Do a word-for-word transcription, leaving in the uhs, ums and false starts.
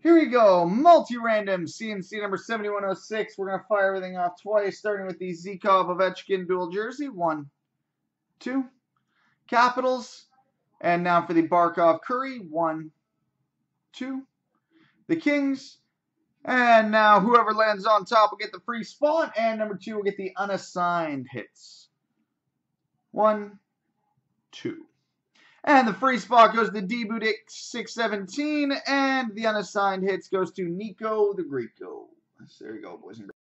Here we go, multi-random, C N C number seventy-one oh six. We're going to fire everything off twice, starting with the Zikov Ovechkin dual jersey. One, two. Capitals. And now for the Barkov Curry. One, two. The Kings. And now whoever lands on top will get the free spot, and number two will get the unassigned hits. One, two. And the free spot goes to D Budik six seventeen, and the unassigned hits goes to Nico the Greco. There you go, boys and girls.